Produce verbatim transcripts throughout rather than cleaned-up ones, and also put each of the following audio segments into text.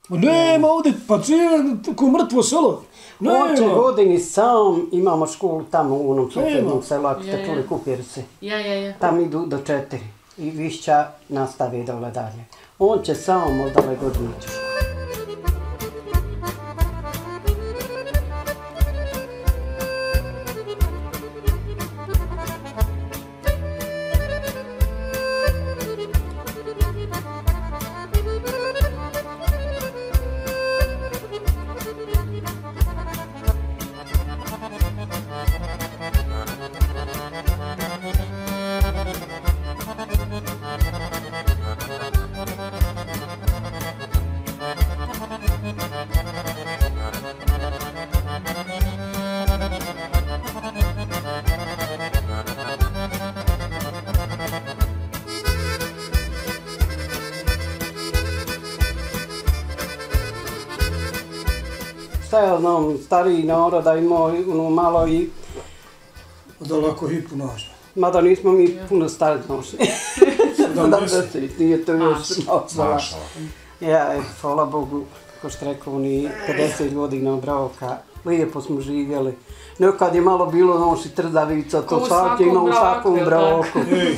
Nema ovdje, pa cijelo, ko mrtvo selo. On će godini sam, imamo školu tamo u onom susjednom selu, ako ste čuli Kupjerice. Ja, ja, ja. Tam idu do četiri i Višća nastavi dole dalje. On će sam od ove godine ići u školu. Šta ja znam, stariji naroda imao ono malo i... Da lako hipu nađe. Mada nismo mi puno stari nošli. sedamdeset, nije to još nosila. Ja, hvala Bogu, ko što rekao, ni pedeset godina braka. Lijepo smo živjeli. Nekad je malo bilo noši trdavica, to svaki ima u svakom braku.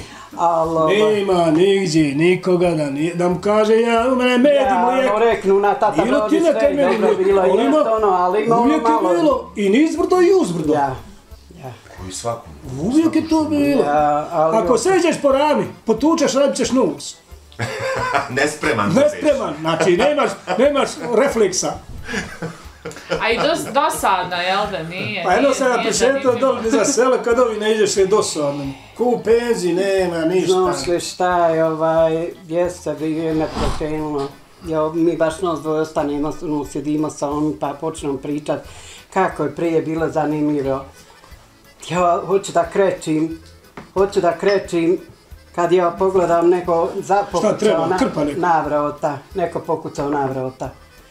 Nema nigdje nikoga da nam kaže ja umre med i mlijek. Ja, reknu na tata brodi sve, dobro bilo, jest ono, ali ima ono malo. Uvijek je bilo i nizbrdo i uzbrdo. Ja, ja. Koji svakom. Uvijek je to bilo. Ako seđeš po rami, potučeš, radit ćeš nus. Nespreman. Nespreman, znači nemaš refleksa. A i dosadno, jel da nije? Pa jedno sam ja prišetao dole za sela, kad ovi ne ideš je dosadno. Ko u penziji nema ništa. Znaš li šta je, ovaj, jeste bi je me pokrenulo. Mi baš nos dvoje ostanemo, sjedimo sa onim pa počnemo pričat kako je prije bilo zanimljivo. Ja hoću da krećim, hoću da krećim, kad ja pogledam neko pokucao navrata, neko pokucao navrata.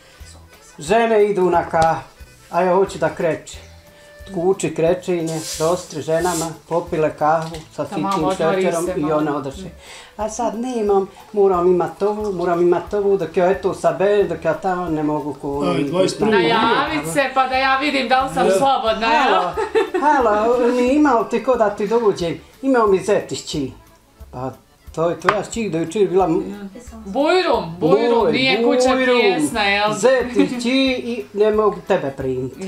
Žene idu na kahu, a ja hoću da krećem. Kući krečenje, dostri ženama, popile kahu sa sitnim šećerom i one odraše. A sad nemam, moram imat ovu, moram imat ovu, dok ja eto sabere, dok ja tamo ne mogu kunu. Najavit se pa da ja vidim da li sam slobodna, jel? Halo, nije imao ti ko da ti dođem, imao mi zetišći. Pa to je tvoja šćih, da je učir bila... Bujrum, bujrum, nije kuća tijesna, jel? Zetišći i ne mogu tebe primiti.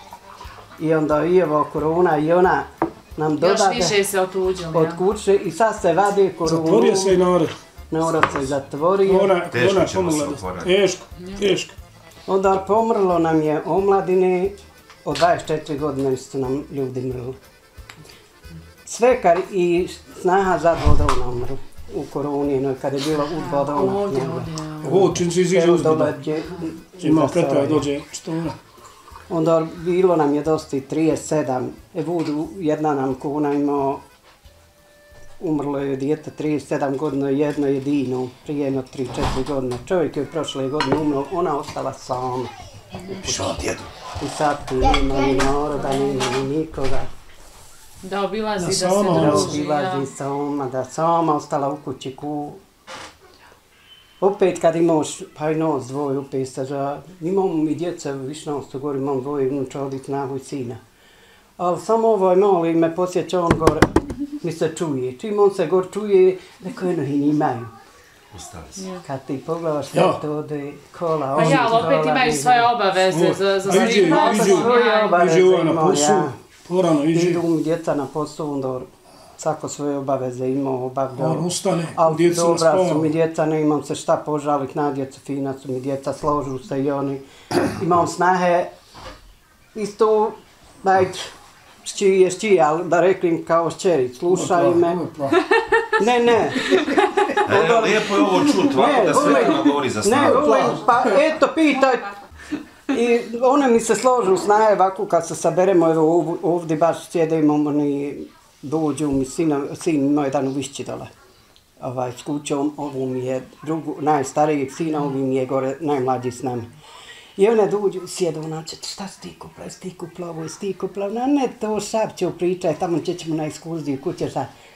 I onda i evo korona i ona nam dodade... Još više se otuđili, od kuće i sad se vadi koronu. Zatvorio se i narod. Narod se zatvorio. Teško ćemo se oporaviti. Teško, teško. Onda pomrlo nam je omladine, od dvadeset četiri godine su nam ljudi mrli. Svekar i snaha za vodovna umru u koroni, kad je bilo uz vodovna. Ovo čim se iziđe uzbuda. Ima pretaja dođe štora. Onda bilo nam je dosta i trideset sedam. Evo jedna nam kuna imao, umrlo je dijete trideset sedam godina, jedno jedino, prije jedno tri četiri godine. Čovjek je prošle godine umro, ona ostala sama. Što djedu? I sad tu nema ni naroda, nema ni nikoga. Da obilazi da se druži. Da druži, obilazi sama, da sama ostala u kući ku. Opet kad imaš, pa i nos dvoje opet sada, imamo mi djeca, više nas to gore, imam dvoje unučadi, snagu i sina. Ali samo ovaj mali me posjeća, on gore, mi se čuje. Čim on se gore čuje, neko jedno i nimaju. Ostali se. Kad ti pogledaš sve to ode kola, pa ja, ali opet imaju svoje obaveze za svih posao. Svoje obaveze imao, ja. Porano iđe. Idu mi djeca na posao, onda svako svoje obaveze imao obavljao. On ustane, ali dobra su mi djeca, ne imam se šta požaliti na djecu, fina su mi djeca, složu se i oni. Imam snahe, isto, ajde, šći je šći, ali da reklim kao šćeri, slušaj me. Ne, ne. Lijepo je ovo čut, ovako da Svetlana govori za snagu. Ne, volim, pa eto, pitaj. I one mi se složu snahe, ovako kad se saberemo, evo ovdje baš sjedemo, oni dođu mi sin imao jedan u Višći dole. S kućom, ovo mi je drugu, najstarijeg sina, ovo mi je gore najmlađi s nami. I one dođu, sjedu, znači, šta si ti kupila, si ti kupila ovo, si ti kupila, no ne to šapću pričaj, tamo ćemo na ekskurziju, kuće šta.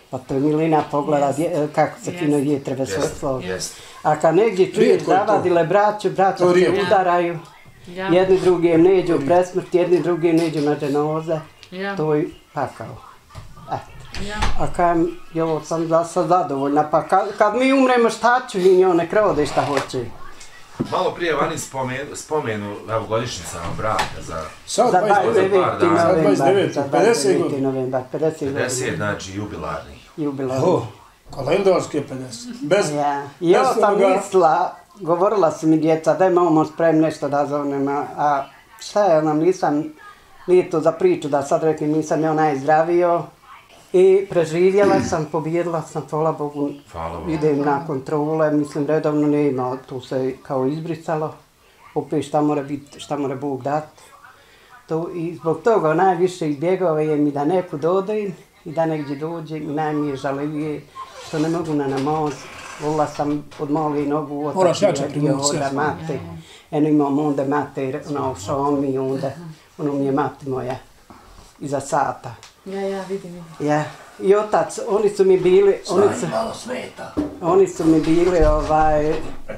Pa to je Milina pogleda yes. kako se fino vjetreve sve složi. Yes. A kad negdje čuješ zavadile braću, braća se rijetko. udaraju, Ja. jedni drugim neđu u presmrt, jedni drugim neđu na dženoze, Ja. to je pakao. Ja. A kajem, jo, sam za sad zadovoljna, pa kad, kad mi umremo šta ću i njo nek rode šta hoće. Malo prije vani spomenu, spomenu evo, godišnjicama braka za Sad Za dvadeset dvadeset novembar, novembar, za pedeset godina. novembar, pedeset pedeset, godina. znači jubilarnih. Jubilar. O, kalendarski je pedeset. Bez, Ja, I ja bez sam onoga- mislila, govorila su mi djeca, daj imamo sprem nešto da zovnem, a, a šta je nam nisam, nije to za priču da sad rekli nisam ja najzdravio. I preživjela sam, pobjedila sam, hvala Bogu, Hvala Bogu. idem na kontrole, mislim redovno nema, tu se kao izbrisalo, opet šta mora biti, šta mora Bog dati. To, I zbog toga najviše izbjegava je mi da neku dodajem i da negdje dođem i najmije žalivije što ne mogu na namaz. Volila sam od male nogu Moraš jače otak primući sve. onda mate. Eno imam onda mate, ono u šomi i onda, ono mi je mati moja iza sata. Ja, ja, vidim, vidim. Ja. I otac, oni su mi bili, oni su, Malo sveta. oni su mi bili ovaj,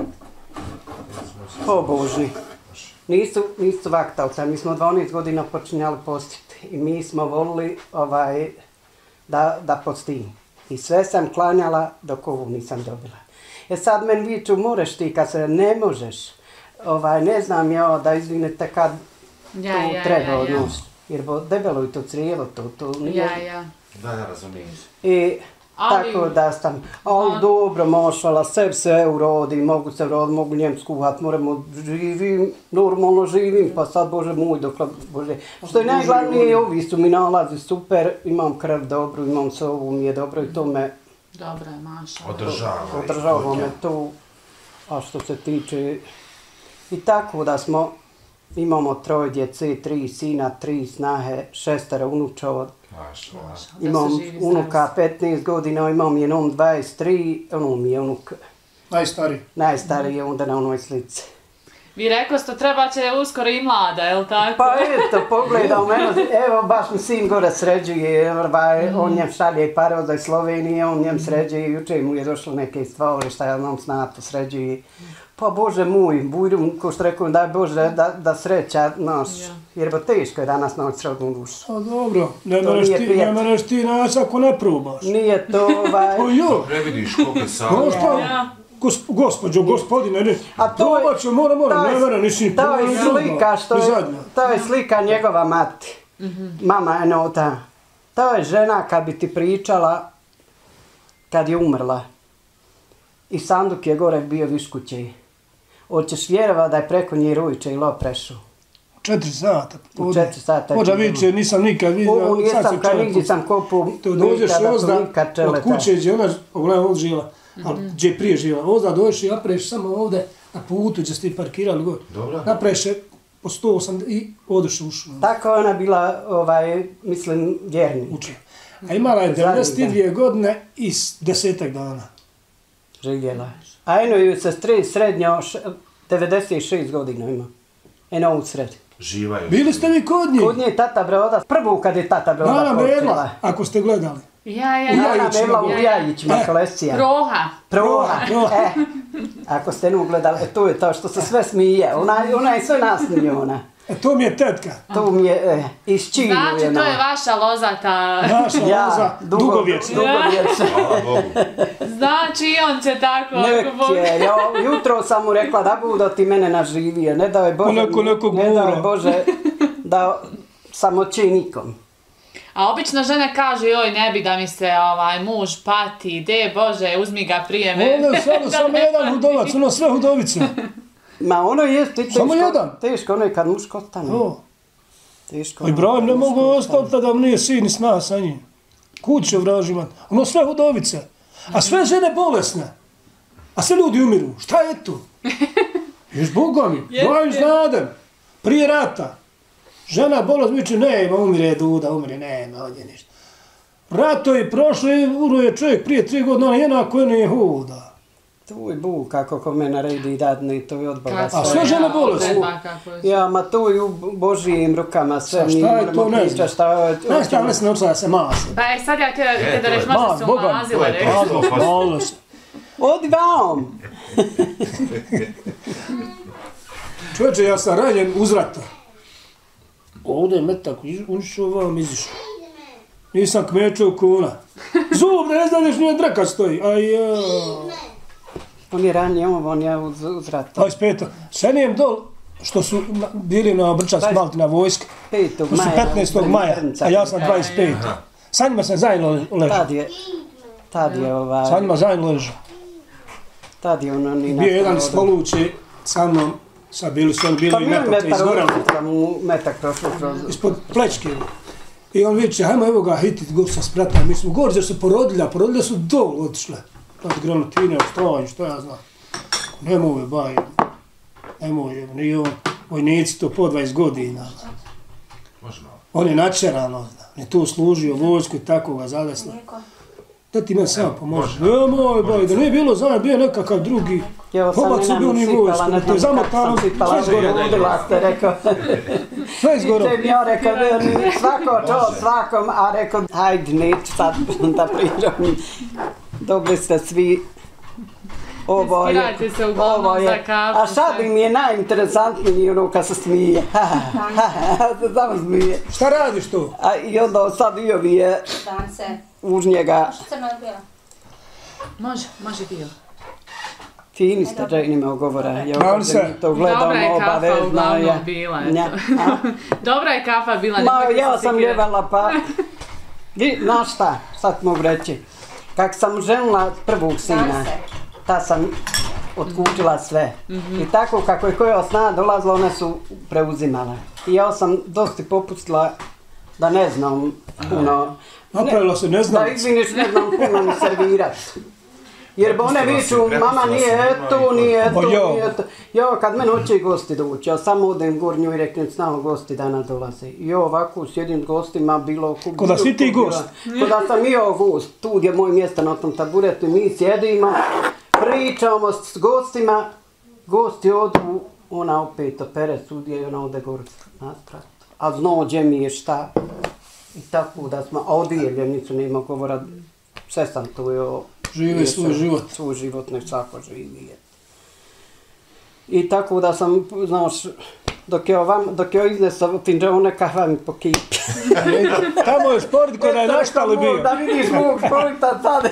pobožni. Nisu, nisu vaktalca, mi smo dvanaest godina počinjali postiti i mi smo volili ovaj, da, da postim. I sve sam klanjala dok ovu nisam dobila. E sad meni viču, moraš ti kad se ne možeš, ovaj, ne znam ja da izvinete kad Ja, to ja, treba ja, od ja. nas. Jer bo debelo je to crijevo, to, to nije... Ja, ja. Da, ja razumijem. I Ali- tako da sam, ali dobro, mošala, sve se urodi, mogu se urodi, mogu njem skuhat, moramo živim, normalno živim, pa sad Bože moj, dok Bože. Što je najglavnije, ovi su mi nalazi super, imam krv dobru, imam se ovu mi je dobro i to me Dobro je, maša. Održava. održava me to. A što se tiče, i tako da smo, imamo troje djece, tri sina, tri snahe, šestero unučova. Maš, maš. Imam unuka petnaest godina, imam jednom dvadeset tri, ono mi je unuk Najstariji. najstariji onda na onoj slici. Vi rekao ste, treba će uskoro i mlada, je li tako? Pa eto, pogledao mene, evo baš mi sin gore sređuje, ovaj, on njem šalje pare od Slovenije, on njem sređuje, jučer mu je došlo neke stvari, šta ja znam snato sređuje. Pa Bože moj, bujrum, ko što rekao, daj Bože da, da sreća naš, Ja. jer bo teško je danas naći srodnu dušu. A dobro, ne To moraš nije ti, ne prijatno. moraš ti naći ako ne probaš. Nije to ovaj... O jo, Ne vidiš koliko je sam. no šta, Ja. gos, gospođo, gospodine, ne, A to je- probat ću, mora, mora, to je- ne mora, nisi To je slika što ni je, zadnja. to je slika njegova mati. Mama je nota. To je žena kad bi ti pričala kad je umrla. I sanduk je gore bio viškuće. Hoćeš vjerovat da je preko nje Rujiće i Lo prešao. Četiri sata. U četiri sata. Možda viće, nisam nikad vidio. Ovo sad nisam se kad čovjek nigdje sam kopu. To dođeš nikada, ozda, nikad od čeleta. kuće gdje ona, pogledaj, ovdje žila, ali gdje je prije žila, ozda dođeš i napreš samo ovdje, na putu gdje ste ti parkirali gore. Dobro. Napreš je po sto osamdeset i odeš ušao. Tako je ona bila, ovaj, mislim, vjernik. Učila. A imala je devedeset dvije godine i s desetak dana. Živjela. A eno ju sestri srednjo, š- devedeset šest godina ima. Eno u sred. Živa je. Bili ste vi kod njih? Kod nje je tata Broda, prvu kad je tata Broda Nana počela. Bebla, ako ste gledali. Ja, ja, Nana ja. Jajićima. Bebla u Ja, ja. Jajićima, E. kolesija. Proha. Proha. Proha. E, ako ste nu gledali, e, to je to što se sve smije. Ona, ona je sve nasmije ona. E, to mi je tetka. To mi je, e, iz Čilju Znači, je to ona. je vaša lozata. Naša Ja, loza, dugo- dugovječna. dugovječna. Hvala Bogu. Znači, i on će tako, ako Bog... Nek je, ja, jutro sam mu rekla da budu ti mene naživije, ne da je Bože, Neko- neko ne da je gura. Bože da samoćenikom. A obično žene kažu, joj, ne bi da mi se ovaj muž pati, de Bože, uzmi ga prije me. Ovdje samo, samo jedan hudovac, ono sve hudovice. Ma ono je teško, Samo jedan? teško ono je kad muško ostane. O. Teško. I ono Ibrahim kad ne muško mogu ostane. ostati da mu nije sin i sna sa njim. Kuće vražima. Ono sve hudovice. A sve žene bolesne. A sve ljudi umiru. Šta je tu? Još Boga mi. Jeste. Ja znadem. Prije rata. Žena bolest mi će, nema, umire duda, umire, nema, ovdje ništa. Rato je prošlo i umro je čovjek prije tri godine, jednako je ne huda. Tu je Bog kako ko me naredi dadne, to je od Boga. A sve žene bolesne? Ja, ma tu je u Božijim rukama sve. A šta je to, ne znam? Znaš šta ne se naučila da se masi? Pa je sad ja te da reći, možda se umazila, rekli. Malo se. Odi vam! Čovječe, ja sam ranjen uz rata. Ovdje je metak, unišao vam, izišao. Nisam kmečao kuna. Zub ne znaš, nije draka stoji. Aj, ja. On je ranije, on je uz, uz rata. dvadeset pet. Senijem dol, što su bili na Brčansk Maltina vojska. petog To su maja. petnaestog maja, a ja sam dvadeset pet. Sa njima sam zajedno ležao. Tad je, tad je ovaj... Sa njima zajedno ležao. Tad je ono ni Bio jedan spolući sa mnom, sad bili su oni bili i metak iz Gorana. Pa mu metak prošlo kroz... Ispod plečke. I on viče, hajmo evo ga hitit go sa sprata. Mi smo gore, su porodilja, porodilja su dol otišle. Od granatine, od strovanju, što ja znam. Nemoj, baj, nemoj, nije on, vojnici to po dvadeset godina. On je načerano, on je tu služio vojsku i tako ga zadesno. Da ti me sam pomože. Nemoj, baj, da nije bilo za bio nekakav drugi. Pobac su bio ni vojsku, to je zamotano, sve izgore. Udila ste, rekao. Sve izgore. I mi ja rekao, svako to svakom, a rekao, hajde, neću sad da pričam. Dobri ste svi. Ovo je, ovo je. A sad mi je najinteresantniji ono kad se smije. Samo smije. Šta radiš tu? A i onda sad i ovi je uz njega. Može, može bio. Fini ste džajnima ugovora. Ja Mam se. to gledam Dobra je kafa obavezno. uglavnom bila, eto. Dobra je kafa bila. Ma, ja sam ljevala pa... Vi, znaš šta, sad mogu reći. Kak sam ženila prvog sina, ta sam otkučila sve. I tako kako je koja snaga dolazila, one su preuzimale. I ja sam dosta popustila da ne znam puno. Napravila se ne znam. Da izviniš, ne znam puno ni servirat. Jer one viču, mama nije eto, nije eto, nije eto. Jo, kad mene hoće gosti doći, ja samo odem gornju i reknem, znamo gosti danas dolaze. I ja ovako sjedim s gostima, bilo... Ko da si ti gost? Ko da sam i ja gost. Tu gdje je moj mjesto na tom taburetu i mi sjedimo, pričamo s gostima, gosti odu, ona opet opere sudje i ona ode gore na stratu. A znao gdje mi je šta. I tako da smo, a odijeljeni su, nema govora, sve sam tu jo... Žive svoj život. Svoj život, ne svako živi. I tako da sam, znaš, dok je ovam, dok je iznesao finđone kahva mi po kipi. Tamo je sport koja je naštali bio. Da vidiš mog sporta sad.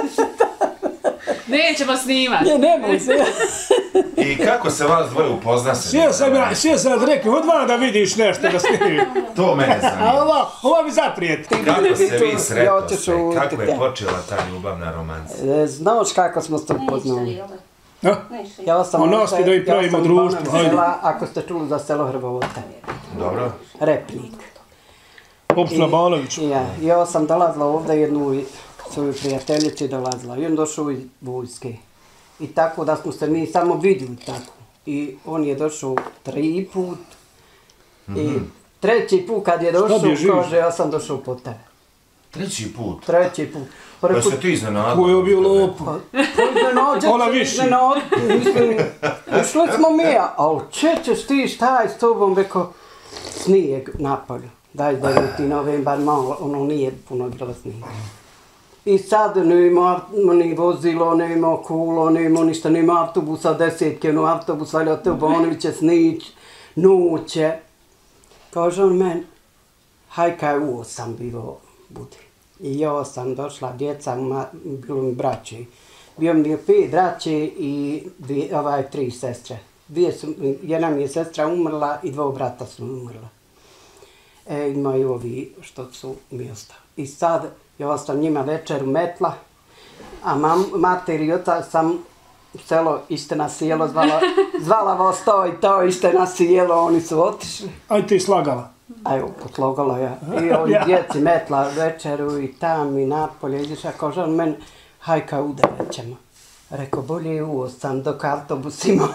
Nećemo snimati. Ne, nemoj se. I kako se vas dvoje upozna se? Sjeo sam ja, sjeo sam da rekao, odvana da vidiš nešto da snimim. To mene zanima. A ova, ova mi zaprijet. Kako se vi sretnoste? Kako je počela ta ljubavna romanca? Znaš kako smo se upoznali? Ja sam onosti da i pravimo društvo, hajde. Ako ste čuli za selo Hrvovote. Dobro. Repnik. Opština Banović. Ja, ja sam dolazila ovdje jednu svoju prijateljici dolazila i on došao iz vojske. I tako da smo se mi samo vidjeli tako. I on je došao tri put. I treći put kad je došao, kaže ja sam došao po tebe. Treći put? Treći put. Pa se ti iznenadila? Ko je bio lopo? Ona više. Mislim, ušli smo mi, ali če ćeš ti, šta je s tobom, rekao, snijeg napolju. Daj da je ti novim, bar malo, ono nije puno bilo snijega. I sad ne ima ni vozilo, ne ima kulo, ne ima ništa, ne ima autobusa, desetke, no autobus, valja od te u Banoviće snić, nuće. Kaže on meni, hajka je u osam bilo budi. I ja sam došla, djeca, bilo mi braće. Bio mi je pet braće i dvije, ovaj, tri sestre. Dvije su, jedna mi je sestra umrla i dva brata su umrla. E, imaju ovi što su mi ostali. I sad, ja sam njima večeru metla, a mam, mater i otac sam selo Istina sjelo zvala, zvala vas to i to Istina sjelo, oni su otišli. Aj ti slagala. A evo, poslogala ja. I ovi djeci metla večeru i tam i napolje iziša, kaže on meni, hajka udarat ćemo. Rekao, bolje je u osam dok autobus ima.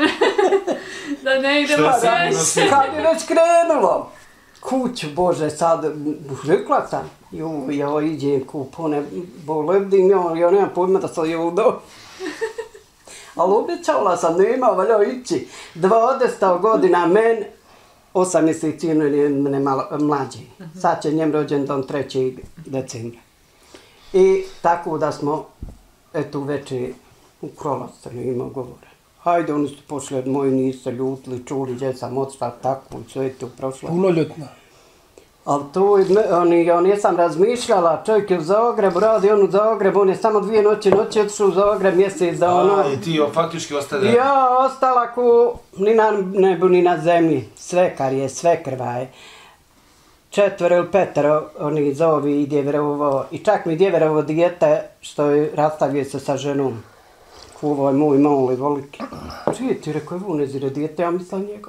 Da ne idemo sve. Kad je već krenulo. Kuću, Bože, sad, rekla sam, jo, ja iđem kupone, bo lebdim, ja, ja nemam pojma da sam je udo. Ali obećala sam, nema valjao ići. dvadeset godina men, osam mjeseci je mene malo mlađi. Sad će njem rođendan trećeg decembra. I tako da smo, eto uveče u Krolac, nema govora. Hajde, oni su pošli od moji, nisu ljutili, čuli gdje sam odšla, tako, sve je to prošlo. Punoljetna. Ali to, oni, ja nisam razmišljala, čovjek je u Zagrebu, radi on u Zagrebu, on je samo dvije noći, noći otišao u Zagreb, mjesec da ono... A, i ti faktički ostade... Ja, ostala ko ni na nebu, ni na zemlji, svekar je, svekrva je. Četvero ili petero, oni zovi i djeverovo, i čak mi djeverovo dijete, što je rastavio se sa ženom. Ovo je moj mali, voliki. Čije ti rekao, evo ne zire dijete, ja mislim njegov.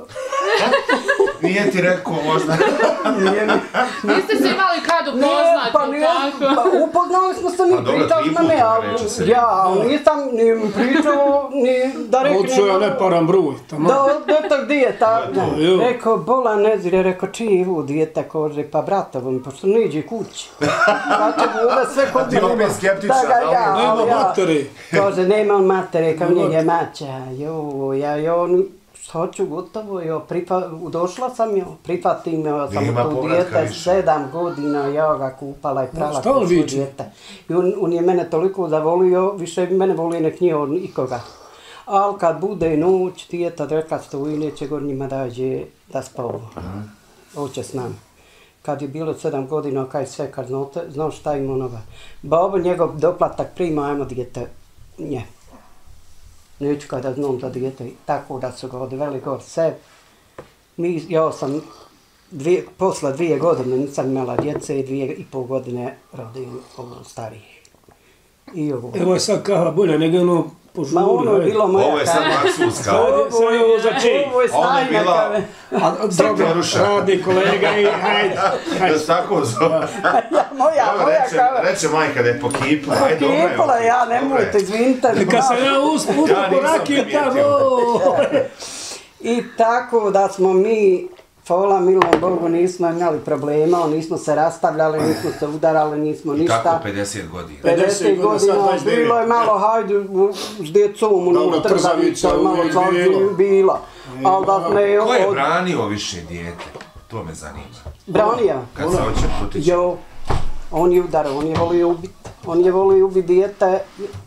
Nije ti rekao možda. Niste se imali kad upoznati, pa nije, tako? Pa upoznali smo se, mi Pa dobro, pričali tri na me, puta ali reče se. ja nisam ni pričao, ni da rekli... Očeo ja ne param broj. tamo. Da, do tog dijeta, To, jo. rekao, bola ne zire, rekao, čiji je ovo dijete, kaže, pa bratovom, pošto ne iđe kući. Znači, ove sve kod Ti opet skeptičan, Da ga ali ja, Nema ali ja. matere. Kaže, nema on matere, kao Nema njeg je matere. maća, jo, ja, jo, što ću, gotovo, jo, pripa, došla sam, jo, pripatim, jo, sam Nema tu povratka dijete, više. sedam godina, ja ga kupala i prala šta on kao svoje viče? dijete. I on, on je mene toliko zavolio, više mene voli nek nije on ikoga. Ali kad bude noć, dijeta reka stoji, neće gor njima dađe da spavu. Hoće s nama. Kad je bilo sedam godina, kaj sve, kad znate, znao šta ima onoga. Babo njegov doplatak prima, ajmo dijete, nje. Neću kada znam za dijete, tako da su ga odveli gor sve. Mi, ja sam dvije, posle dvije godine nisam imala djece i dvije i pol godine rodim ovo stariji. I ovo. Evo je sad kaha bolje nego ono požuri. Ma ono je hajde. bilo moja Ovo je sad kava. maksuska. Sad je- sad je ovo za čej. Ovo je Ona je stajna bila- kave. A, dobro, Peruša. radi kolega i hajde. Da hajde. se tako zove. Ja, moja, Evo, moja reče, kava. reče majka da je pokipla. Ajde, dobro je. Kipala, ja, nemojte, izvinite. Kad sam ja usput Ja po nisam rakiju tamo. primijetio. I tako da smo mi, hvala milom Bogu, nismo imali problema, nismo se rastavljali, nismo se udarali, nismo I ništa. tako pedeset godina. pedeset godina, sad godina, dvadeset devet. bilo je malo hajde u- s djecom, u Dobro, nula trzavica, trzavica malo uvijek tlađu bilo. bila. Ali da smo je Ko je od branio više dijete? To me zanima. branija. Kad se hoće potići. Jo, on je udarao, on je volio ubit. On je volio ubit dijete.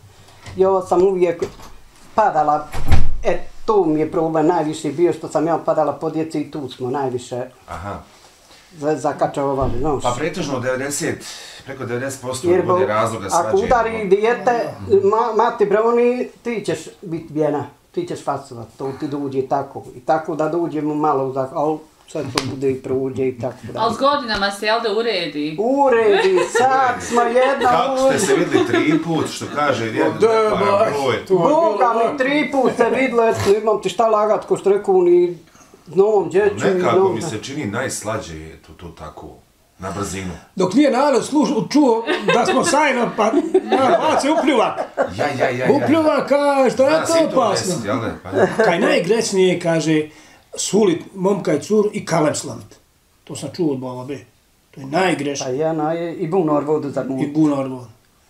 Jo sam uvijek padala, e to mi je problem najviše bio što sam ja padala po djeci i tu smo najviše Aha. za- zakačavali, znaš. Pa pretežno devedeset, preko devedeset posto Jer bude bo- razloga svađe. ako udari dijete, ma, mati broni, ti ćeš biti bjena, ti ćeš fasovat, to ti dođe tako. I tako da dođemo malo, za, ali sad to bude i prođe i tako da. Ali s godinama se, jel da uredi? Uredi, sad smo jedna Kako ste se vidjeli tri put, što kaže jedan Da, neparan baš, broj. to je bilo Boga mi lako. tri put se vidlo, eto, imam ti šta lagat, ko što rekao, ni novom djeću. i Nekako novom- mi se čini najslađe je to, to tako, na brzinu. Dok nije narod slušao, čuo da smo sajno, pa narod baci upljuvak. Ja, ja, ja, ja. Upljuvak, kaže, što je Danas to i to opasno. deset, jel da? Pa, Kaj najgresnije, kaže, sulit momka i curu i kalem slavit. To sam čuo od baba be. To je Pa najgrešnije. jedna je i bunor vodu za I mutu. bunar von.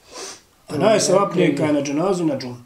A najsavapnije kaj na dženazu na džun.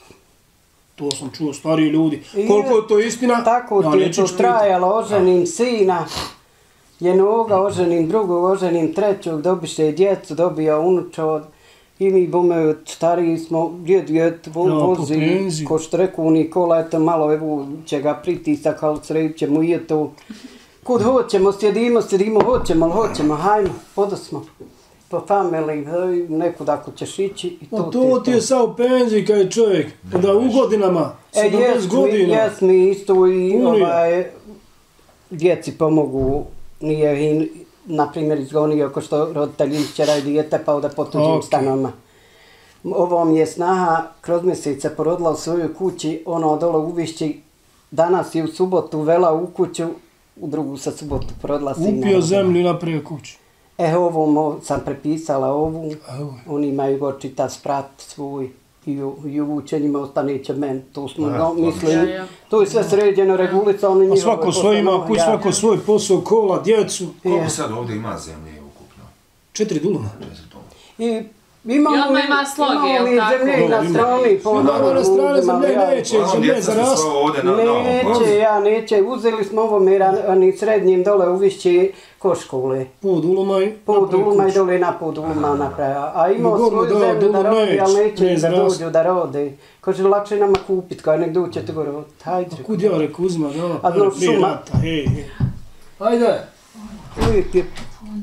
To sam čuo stariji ljudi. I- Koliko je to istina? Tako ja ti je neću to čuti. trajalo, oženim sina, jednoga oženim, drugog oženim, trećog, dobiše djecu, dobija unučad. I mi bome od stariji smo, djed djed vo, Ja, po vozi, penziji. ko što reku Nikola, eto malo evo će ga pritisak, ali sred ćemo i to. Kud hoćemo, sjedimo, sjedimo, hoćemo, ali hoćemo, hajmo, podosmo. Po family, nekud ako ćeš ići i to, Pa to ti je sad u penziji kaj čovjek. Onda u godinama, E, jes sedamdeset mi, godina. jes mi isto i Unije. ovaj, djeci pomogu, nije i, na primjer, izgonio ako što roditelji išćeraju dijete pa onda po tuđim Ok. stanovima. Ovo mi je snaha kroz mjesece porodila u svojoj kući, ono dole u Uvišći, danas je u subotu vela u kuću, u drugu sa subotu porodila sina. Upio zemlju i napravio kuću. E, ovom o- sam prepisala ovu, Evo. oni imaju go čita sprat svoj i u, i u učenjima ostaneće men, to smo, Aha, no, odlično. mislim, Ja, ja. to je sve sređeno, regulica, oni A njihove svako svoj ima poslove, kuć, ja. svako svoj posao, kola, djecu. koliko Je. sad ovdje ima zemlje ukupno? Četiri duluma. Četiri tona. I Imamo I odmah mi- ima sloge, imamo jel mi tako? zemlje na strani, Imamo na strani zemlje, neće, Ono, zemlje djeca za su rast. svo ovdje na novom. Neće, ja neće. Uzeli smo ovo mi rani srednjim dole u Višći ko škole. Pod ulomaj. Pod uluma i dole na pod uluma napravila. A imao Gorno svoju da, zemlju da dole rodi, ali neće, neće da ne rast. dođu da rode. Kaže, lakše nama kupit, kaj nek doćete gore. Hajde. Kud ja rekao, uzma, da, A no, prije šuma. rata, hej, hej. Ajde, Uvijek je.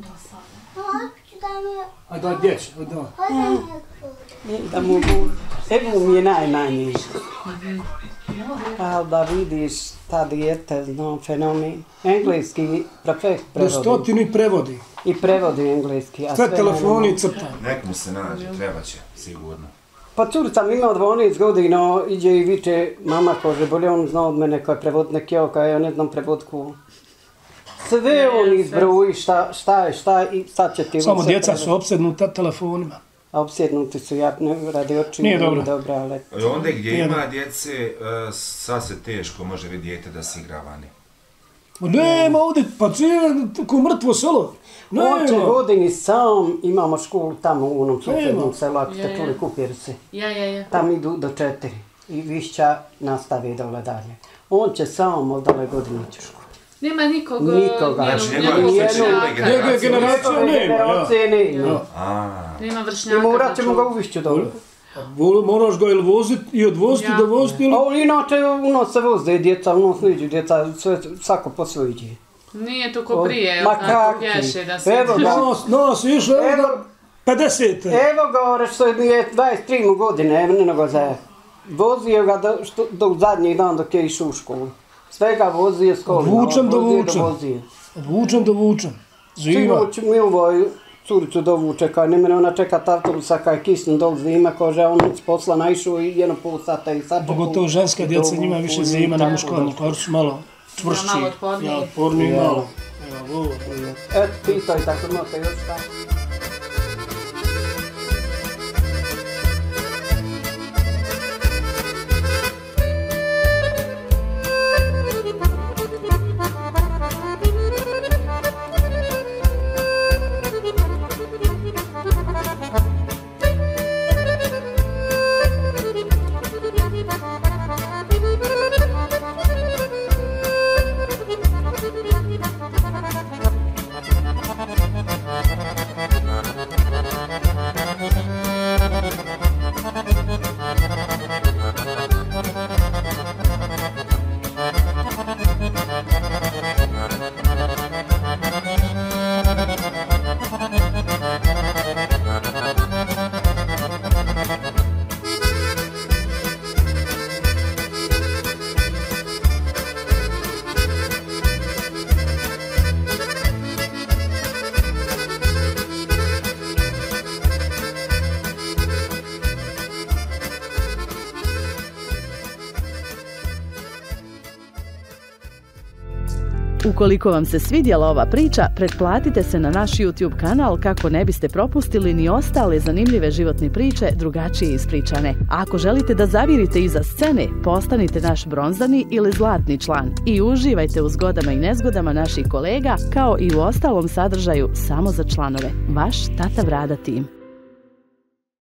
ajde, ajde, djeć, ajde, da. Da mu bu... Evo mi je najmanji. Ali da vidiš, ta dijete, no, fenomen. Engleski perfekt Do prevodi. stotini prevodi. I prevodi engleski. A Sve telefoni crta. Nek mu se nađe, treba će, sigurno. Pa curica mi ima dvanaest godina, iđe i viče, mama kaže, bolje on zna od mene koji je prevod neki oka, ja ne znam prevodku. Sve on izbroji, šta, šta je, šta je, i sad će ti... Samo sve djeca prevesti. su opsednuta telefonima. A opsjednuti su, ja ne radi oči. Nije dobro. Dobro, ali... I onda gdje Nije ima dobro. djece, e, sad se teško može vidjeti dijete da se igra vani. Ma nema ovdje, pa cijelo, ko mrtvo selo. On će Nema. godini sam, imamo školu tamo u onom susjednom Nema. selu, ako ste Je, je. čuli Kupirci. Ja, ja, ja. Tam idu do četiri i Višća nastavi dole dalje. On će sam od ove godine ići u školu. Nema nikog... Nikoga. njenog- Znači, njegovog njegove jednog- vršnjaka. Njegove generacije nema, ja. Generacije nema. Ja. A, Nema I vršnjaka. morat ćemo ga znači. u Višću dole. Vol- Moraš ga ili voziti i odvoziti, Ja. dovoziti ili... A on inače u nas se voze djeca, u nas niđu djeca, sve, svako po svoj iđe. Nije to ko prije, jel Ma tako, kakvi? pješe da se... Evo ga. Nas, nas je išlo, evo Evo- da, pedeset. Evo ga, ore što mi je dvadeset tri mu godine, evo nego za... Vozio ga do, što, do zadnjih dan dok je išao u školu. Sve ga vozio s kolima. Vučem do vozio vučem. vozio. Vučem do vučem. Zima. Sinoć mi ovoj curicu dovuče, kaj ne mene ona čeka autobusa, kaj kisnu dol zima, kaže on s posla naišao i jedno pol sata i sačekao. Pogotovo ženska djeca, njima je više zima nego muškarno, koji su malo čvršći. Malo otporniji. Ja, otporniji Ja. malo. Evo, ovo. Eto, pitaj tako imate još šta. Ukoliko vam se svidjela ova priča, pretplatite se na naš YouTube kanal kako ne biste propustili ni ostale zanimljive životne priče drugačije ispričane. A ako želite da zavirite iza scene, postanite naš bronzani ili zlatni član i uživajte u zgodama i nezgodama naših kolega kao i u ostalom sadržaju samo za članove. Vaš Tata Brada tim.